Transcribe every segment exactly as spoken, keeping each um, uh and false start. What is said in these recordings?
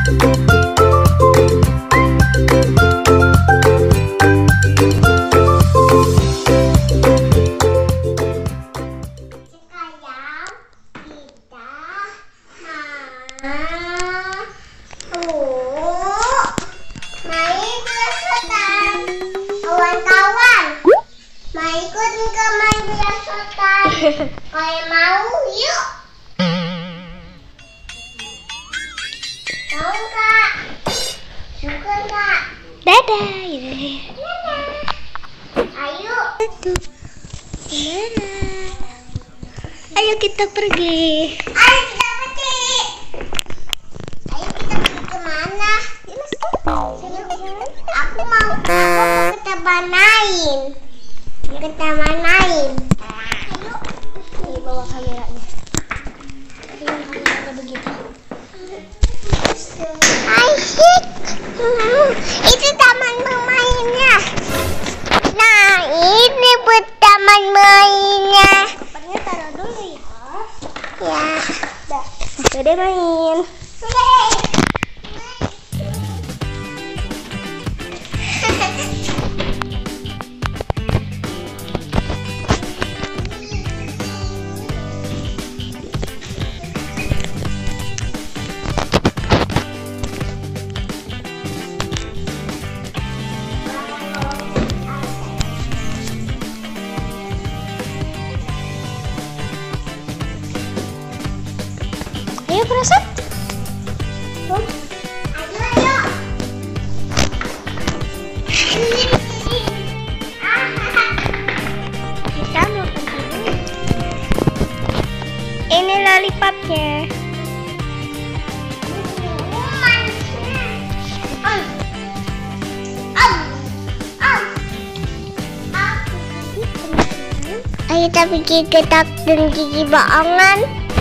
Kalau mau, yuk. Mau Kak? Suka Kak? Dadah. Dadah. Ayo. Gimana? Ayo kita pergi. Ayo kita pergi. Ayo kita pergi kemana? Aku mau, aku mau ke taman lain. Ke taman lain. Ayo bawa kameranya. Ayo kameranya begitu. Asik. Itu taman bermainnya. Nah, ini buat taman mainnya. Kopernya taruh dulu ya. Ya. Dah. Sudah main. Ayo Prasad. Ayo, ayo. Kita mau pergi dulu. Ini lollipopnya. Ayo kita pergi ke tak dan gigi bohongan.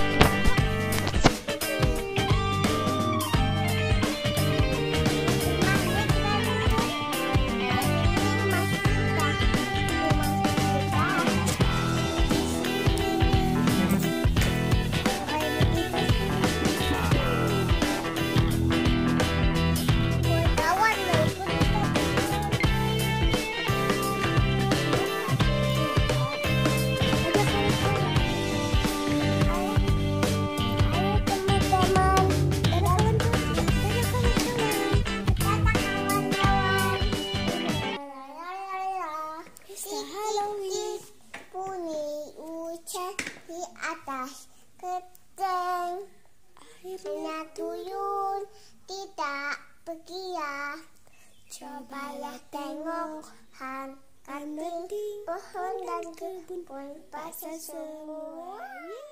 Di atas keteng airnya turun, tidak pergi ya. Cobalah tengok han kan pohon dan kebun pun basah semua.